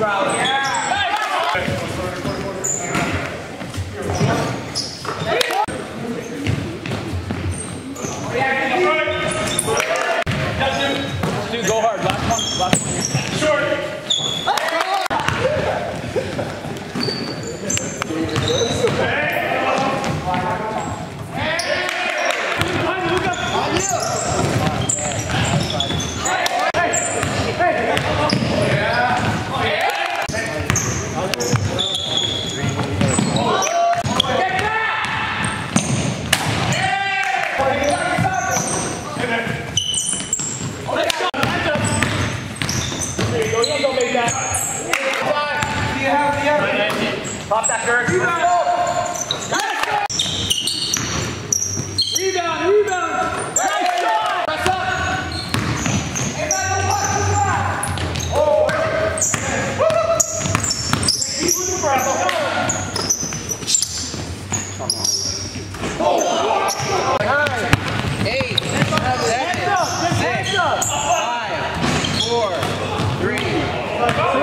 rally. Dude, go hard. Last one. Short. Pop that first. Rebound! Rebound! Nice shot! Press up! Hey, man, don't watch the back! Oh, keep moving, bro. Come on. Oh, 9, 8, 7, 6, 5, 4, 3,